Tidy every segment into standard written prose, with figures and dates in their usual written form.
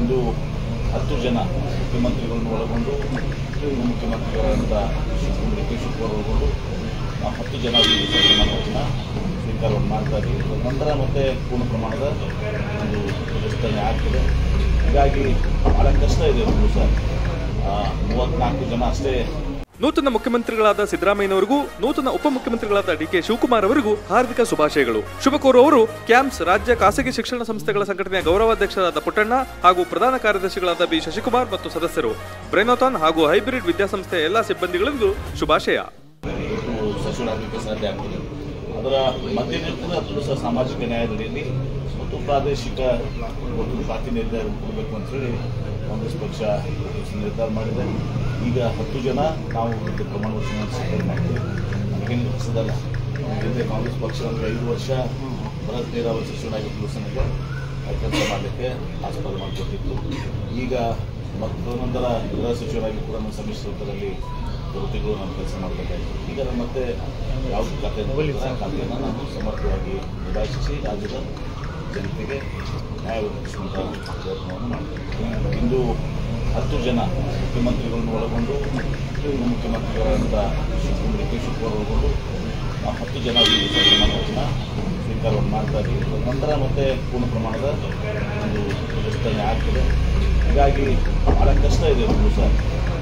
ಇಂದು 10 ಜನ ಮುಖ್ಯಮಂತ್ರಿಗಳನ್ನು ಒಳಗೊಂಡು ಮುಖ್ಯಮಂತ್ರಿಗಳಾದಂಥ ಡಿ.ಕೆ. ಶಿವಕುಮಾರ್ ಒಳಗೊಂಡು 10 ಜನ ಪ್ರಮಾಣವಚನ ಸ್ವೀಕಾರವನ್ನು ಮಾಡ್ತಾ ಇದ್ದೀವಿ. ನಂತರ ಮತ್ತೆ ಪೂರ್ಣ ಪ್ರಮಾಣದ ಒಂದು ವಿಸ್ತರಣೆ ಆಗ್ತದೆ. ಹೀಗಾಗಿ ಭಾಳ ಕಷ್ಟ ಇದೆ. ಒಂದು ಸರ್ 34 ಜನ ಅಷ್ಟೇ. ನೂತನ ಮುಖ್ಯಮಂತ್ರಿಗಳಾದ ಸಿದ್ದರಾಮಯ್ಯನವರಿಗೂ ನೂತನ ಉಪಮುಖ್ಯಮಂತ್ರಿಗಳಾದ ಡಿ.ಕೆ. ಶಿವಕುಮಾರ್ ಅವರಿಗೂ ಹಾರ್ದಿಕ ಶುಭಾಶಯಗಳು. ಶುಭ ಕೋರುವವರು ಕ್ಯಾಂಪ್ಸ್ ರಾಜ್ಯ ಖಾಸಗಿ ಶಿಕ್ಷಣ ಸಂಸ್ಥೆಗಳ ಸಂಘಟನೆಯ ಗೌರವಾಧ್ಯಕ್ಷರಾದ ಪುಟ್ಟಣ್ಣ ಹಾಗೂ ಪ್ರಧಾನ ಕಾರ್ಯದರ್ಶಿಗಳಾದ ಬಿ. ಶಶಿಕುಮಾರ್ ಮತ್ತು ಸದಸ್ಯರು, ಬ್ರೈನೋಥಾನ್ ಹಾಗೂ ಹೈಬ್ರಿಡ್ ವಿದ್ಯಾಸಂಸ್ಥೆಯ ಎಲ್ಲ ಸಿಬ್ಬಂದಿಗಳಿಗೂ ಶುಭಾಶಯ. ಸಚಿವರಾಗಲಿಕ್ಕೆ ಸಾಧ್ಯ ಆಗ್ತದೆ. ಅದರ ಮಧ್ಯನಿರ್ತರ ಪುರುಷ ಸಾಮಾಜಿಕ ನ್ಯಾಯದಡಿಯಲ್ಲಿ ಮತ್ತು ಪ್ರಾದೇಶಿಕ ಮತ್ತು ಪ್ರಾತಿನಿಧ್ಯ ಕೊಡಬೇಕು ಅಂತೇಳಿ ಕಾಂಗ್ರೆಸ್ ಪಕ್ಷ ನಿರ್ಧಾರ ಮಾಡಿದೆ. ಈಗ 10 ಜನ ನಾವು ಪ್ರಮಾಣ ವಚನ ಸ್ವೀಕಾರ ಮಾಡ್ತೀವಿ. ನಮಗೇನು ಹೊಸದಲ್ಲ. ಹಿಂದೆ ಕಾಂಗ್ರೆಸ್ ಪಕ್ಷ ಅಂದರೆ 5 ವರ್ಷ ಬೃಹತ್ ನೀರಾವರಿ ಸಚಿವನಾಗಿ ಪುರುಷನಿಗೆ ಕೆಲಸ ಮಾಡಲಿಕ್ಕೆ ಆಸ್ಪದ ಮಾಡಿಕೊಟ್ಟಿತ್ತು. ಈಗ ಮತ್ತೊಂದರ ಗೃಹ ಸಚಿವರಾಗಿ ಕೂಡ ಸಮ್ಮಿಶ್ರ ರೂಪದಲ್ಲಿ ವೃತ್ತಿಗಳು ನಾನು ಕೆಲಸ ಮಾಡಬೇಕಾಯಿತು. ಈಗ ನಾನು ಮತ್ತೆ ಯಾವ ಖಾತೆಯನ್ನು ನಾನು ಸಮರ್ಥವಾಗಿ ನಿಭಾಯಿಸಿ ರಾಜ್ಯದ ಜನತೆಗೆ ನ್ಯಾಯ ಒದಗಿಸುವಂಥ ಪ್ರಯತ್ನವನ್ನು ಮಾಡ್ತೀನಿ. ಇಂದು 10 ಜನ ಮುಖ್ಯಮಂತ್ರಿಗಳನ್ನು ಒಳಗೊಂಡು ಮುಖ್ಯಮಂತ್ರಿಗಳಾದಂಥ ಡಿ.ಕೆ. ಶಿವಕುಮಾರ್ ಒಳಗೊಂಡು 10 ಜನ ಪ್ರಮಾಣವಚನ ಸ್ವೀಕಾರವನ್ನು ಮಾಡ್ತಾ ಇದ್ದೀವಿ. ನಂತರ ಮತ್ತೆ ಪೂರ್ಣ ಪ್ರಮಾಣದ ಒಂದು ವಿಸ್ತರಣೆ ಆಗ್ತದೆ. ಹೀಗಾಗಿ ಭಾಳ ಕಷ್ಟ ಇದೆ. ಒಂದು ಸರ್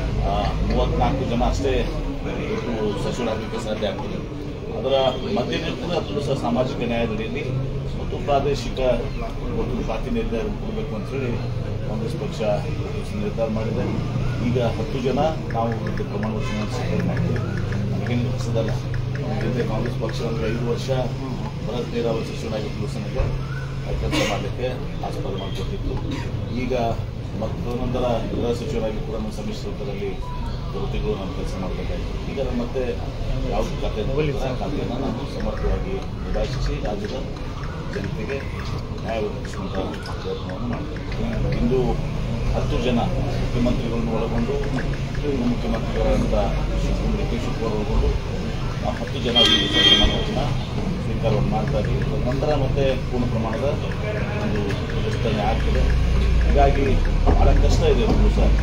34 ಜನ ಅಷ್ಟೇ ಸಚಿವರಾಗಲಿಕ್ಕೆ ಸಾಧ್ಯ ಆಗ್ತದೆ. ಅದರ ಮಧ್ಯನಿರ್ತರ ಪುರುಷ ಸಾಮಾಜಿಕ ನ್ಯಾಯದಡಿಯಲ್ಲಿ ಮತ್ತು ಪ್ರಾದೇಶಿಕ ಮತ್ತು ಪ್ರಾತಿನಿಧ್ಯ ಕೊಡಬೇಕು ಅಂತೇಳಿ ಕಾಂಗ್ರೆಸ್ ಪಕ್ಷ ನಿರ್ಧಾರ ಮಾಡಿದೆ. ಈಗ 10 ಜನ ನಾವು ಪ್ರಮಾಣ ವಚನ ಸ್ವೀಕಾರ ಮಾಡ್ತೀವಿ. ನಮಗೇನು ಹೊಸದಲ್ಲ. ಹಿಂದೆ ಕಾಂಗ್ರೆಸ್ ಪಕ್ಷ ಅಂದರೆ 5 ವರ್ಷ ಬೃಹತ್ ನೀರಾವರಿ ಸಚಿವನಾಗಿ ಪುರುಷನಿಗೆ ಕೆಲಸ ಮಾಡಲಿಕ್ಕೆ ಆಸ್ಪದ ಮಾಡಿಕೊಟ್ಟಿತ್ತು. ಈಗ ಮತ್ತೊಂದರ ಗೃಹ ಸಚಿವರಾಗಿ ಕೂಡ ಸಮ್ಮಿಶ್ರ ರೂಪದಲ್ಲಿ ವೃತ್ತಿಗಳು ನಾನು ಕೆಲಸ ಮಾಡಬೇಕಾಯಿತು. ಈಗ ನಾನು ಮತ್ತೆ ಯಾವ ಖಾತೆಯನ್ನು ನಾನು ಸಮರ್ಥವಾಗಿ ನಿಭಾಯಿಸಿ ರಾಜ್ಯದ ಜನತೆಗೆ ನ್ಯಾಯ ಒದಗಿಸುವಂಥ ಪ್ರಯತ್ನವನ್ನು ಮಾಡ್ತೀನಿ. ಇಂದು 10 ಜನ ಮುಖ್ಯಮಂತ್ರಿಗಳನ್ನು ಒಳಗೊಂಡು ಮುಖ್ಯಮಂತ್ರಿಗಳಾದಂಥ ಡಿ.ಕೆ. ಶಿವಕುಮಾರ್ ಒಳಗೊಂಡು 10 ಜನ ಪ್ರಮಾಣವಚನ ಸ್ವೀಕಾರವನ್ನು ಮಾಡ್ತಾ ಇದ್ದೀವಿ. ನಂತರ ಮತ್ತೆ ಪೂರ್ಣ ಪ್ರಮಾಣದ ಒಂದು ವಿಸ್ತರಣೆ ಆಗ್ತದೆ. ಹೀಗಾಗಿ ಭಾಳ ಕಷ್ಟ ಇದೆ. ಒಂದು ಸರ್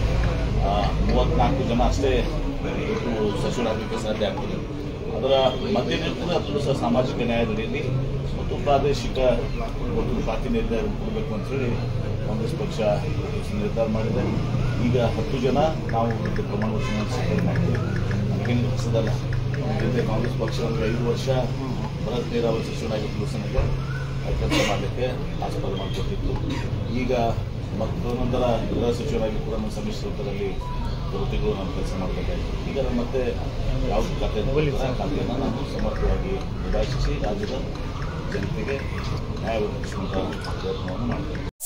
34 ಜನ ಅಷ್ಟೇ ಸಚಿವರಾಗಲಿಕ್ಕೆ ಸಾಧ್ಯ ಆಗ್ತದೆ. ಅದರ ಮಧ್ಯನಿರ್ತರ ಪುರುಷ ಸಾಮಾಜಿಕ ನ್ಯಾಯದಡಿಯಲ್ಲಿ ಮತ್ತು ಪ್ರಾದೇಶಿಕ ಮತ್ತು ಪ್ರಾತಿನಿಧ್ಯ ಕೊಡಬೇಕು ಅಂತೇಳಿ ಕಾಂಗ್ರೆಸ್ ಪಕ್ಷ ನಿರ್ಧಾರ ಮಾಡಿದೆ. ಈಗ 10 ಜನ ನಾವು ಪ್ರಮಾಣ ವಚನ ಸ್ವೀಕಾರ ಮಾಡ್ತೀವಿ. ನಮಗೇನು ಹೊಸದಲ್ಲ. ಹಿಂದೆ ಕಾಂಗ್ರೆಸ್ ಪಕ್ಷ ಅಂದರೆ 5 ವರ್ಷ ಬೃಹತ್ ನೀರಾವರಿ ಸಚಿವನಾಗಿ ಪುರುಷನಿಗೆ ಕೆಲಸ ಮಾಡಲಿಕ್ಕೆ ಆಸ್ಪದ ಮಾಡಿಕೊಟ್ಟಿತ್ತು. ಈಗ ಮತ್ತೊಂದರ ಗೃಹ ಸಚಿವರಾಗಿ ಕೂಡ ಸಮ್ಮಿಶ್ರ ರೂಪದಲ್ಲಿ ವೃತ್ತಿಗಳು ನಾನು ಕೆಲಸ ಮಾಡಬೇಕಾಯಿತು. ಈಗ ನಾನು ಮತ್ತೆ ಯಾವ ಖಾತೆಯನ್ನು ನಾನು ಸಮರ್ಥವಾಗಿ ನಿಭಾಯಿಸಿ ರಾಜ್ಯದ ಜನತೆಗೆ ನ್ಯಾಯ ಒದಗಿಸುವಂಥ ಪ್ರಯತ್ನವನ್ನು ಮಾಡ್ತೀನಿ.